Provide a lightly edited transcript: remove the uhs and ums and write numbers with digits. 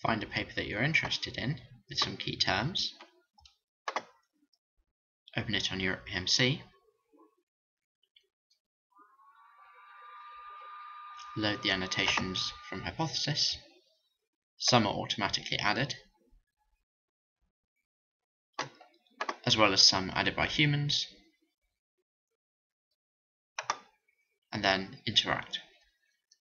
Find a paper that you're interested in with some key terms. Open it on Europe PMC. Load the annotations from Hypothesis. Some are automatically added, as well as some added by humans, and then interact.